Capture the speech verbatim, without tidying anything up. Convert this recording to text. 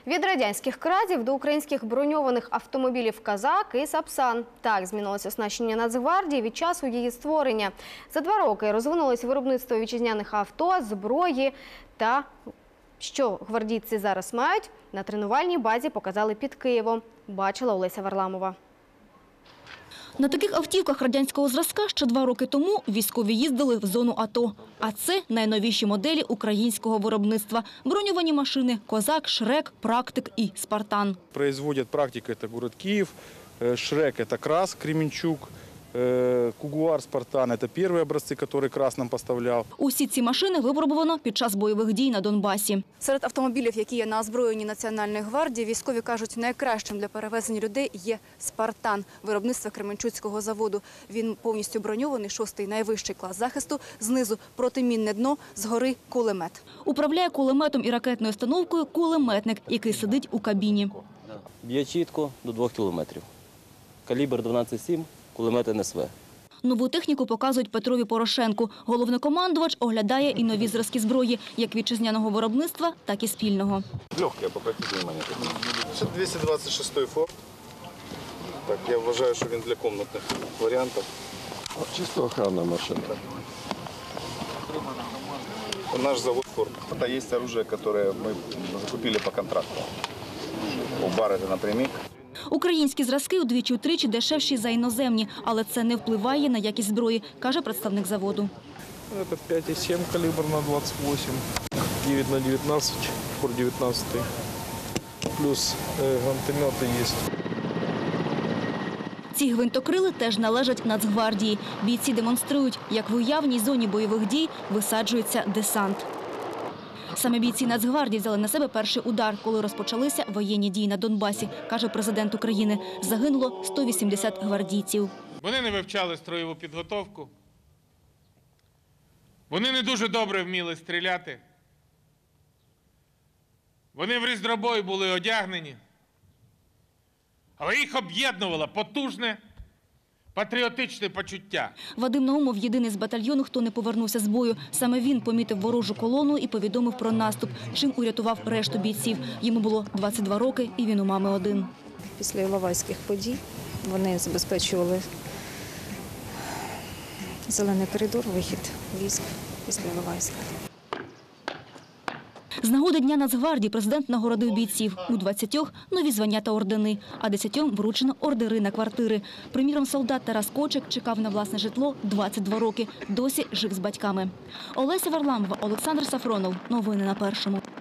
Від радянських крадів до українських броньованих автомобілів «Козак» і «Сапсан». Так змінилося оснащення Нацгвардії від часу її створення. За два роки розвинулось виробництво вітчизняних авто, зброї та, що гвардійці зараз мають, на тренувальній базі показали під Києвом. Бачила Олеся Варламова. На таких автівках радянського зразка ще два роки тому військові їздили в зону АТО. А це найновіші моделі українського виробництва. Броньовані машини «Козак», «Шрек», «Практик» і «Спартан». Производят «Практик» – это город Киев, «Шрек» – это Крас, Кременчук, «Кугуар», «Спартан» – это первые образцы, которые Крас нам поставлял. Усі ці машини випробовано під час бойових дій на Донбасі. Серед автомобілів, які є на озброєнні Національної гвардії, військові кажуть, найкращим для перевезень людей є «Спартан» виробництва Кременчуцького заводу. Він повністю броньований, шостий найвищий клас захисту, знизу протимінне дно, згори кулемет. Управляє кулеметом і ракетною установкою кулеметник, який сидить у кабіні. Б'є чітко до двох кілометрів. Калібр дванадцять сім. Кулемет ен ес ве. Нову техніку показують Петрові Порошенку. Головнокомандувач оглядає і нові зразки зброї, як вітчизняного виробництва, так і спільного. Легкая, обратите внимание. Це двісті двадцять шостий Форд. Так, я вважаю, що він для комнатних варіантів. Чисто охранна машина. Наш завод Форд. Это есть оружие, которое мы закупили по контракту. У бара это напрямик. Українські зразки удвічі-утричі дешевші за іноземні, але це не впливає на якість зброї, каже представник заводу. Це п'ять і сім калібр на двадцять вісім, дев'ять на дев'ятнадцять, Форд дев'ятнадцять, плюс гранатомети є. Ці гвинтокрили теж належать Нацгвардії. Бійці демонструють, як в уявній зоні бойових дій висаджується десант. Саме бійці Нацгвардії взяли на себе перший удар, коли розпочалися воєнні дії на Донбасі, каже президент України. Загинуло сто вісімдесят гвардійців. Вони не вивчали строєву підготовку. Вони не дуже добре вміли стріляти. Вони в різнобой були одягнені. Але їх об'єднувало потужне патріотичне почуття. Вадим Наумов – єдиний з батальйону, хто не повернувся з бою. Саме він помітив ворожу колону і повідомив про наступ, чим урятував решту бійців. Йому було двадцять два роки, і він у мами один. Після Іловайських подій вони забезпечували зелений коридор, вихід військ після Іловайська. З нагоди Дня Нацгвардії президент нагородив бійців. У двадцятьох – нові звання та ордени, а десятьом вручено ордери на квартири. Приміром, солдат Тарас Кочик чекав на власне житло двадцять два роки. Досі жив з батьками. Олеся Варламова, Олександр Сафронов. Новини на Першому.